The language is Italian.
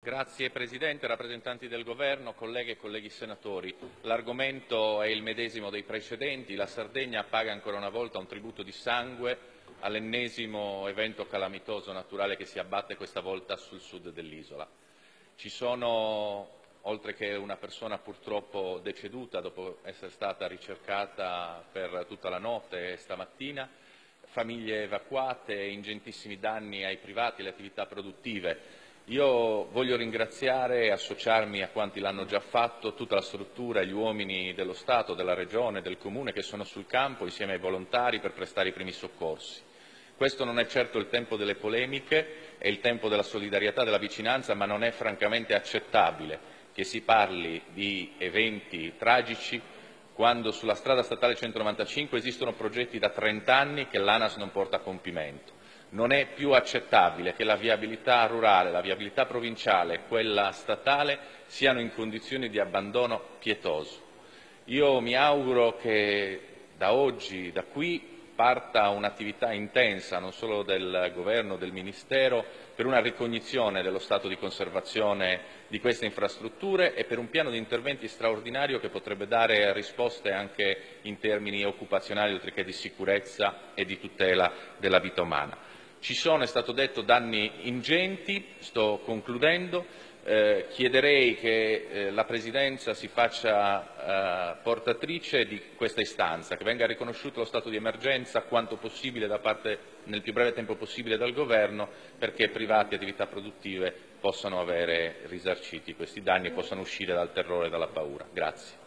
Grazie Presidente, rappresentanti del Governo, colleghe e colleghi senatori. L'argomento è il medesimo dei precedenti. La Sardegna paga ancora una volta un tributo di sangue all'ennesimo evento calamitoso naturale che si abbatte questa volta sul sud dell'isola. Ci sono, oltre che una persona purtroppo deceduta dopo essere stata ricercata per tutta la notte stamattina, famiglie evacuate, ingentissimi danni ai privati e alle attività produttive. Io voglio ringraziare e associarmi a quanti l'hanno già fatto, tutta la struttura, gli uomini dello Stato, della Regione, del Comune che sono sul campo insieme ai volontari per prestare i primi soccorsi. Questo non è certo il tempo delle polemiche, è il tempo della solidarietà e della vicinanza, ma non è francamente accettabile che si parli di eventi tragici quando sulla strada statale 195 esistono progetti da 30 anni che l'ANAS non porta a compimento. Non è più accettabile che la viabilità rurale, la viabilità provinciale e quella statale siano in condizioni di abbandono pietoso. Io mi auguro che da oggi, da qui, parta un'attività intensa non solo del Governo, del Ministero, per una ricognizione dello stato di conservazione di queste infrastrutture e per un piano di interventi straordinario che potrebbe dare risposte anche in termini occupazionali, oltre che di sicurezza e di tutela della vita umana. Ci sono, è stato detto, danni ingenti, sto concludendo. Chiederei che la Presidenza si faccia portatrice di questa istanza, che venga riconosciuto lo stato di emergenza quanto possibile nel più breve tempo possibile dal Governo, perché privati e attività produttive possano avere risarciti questi danni e possano uscire dal terrore e dalla paura. Grazie.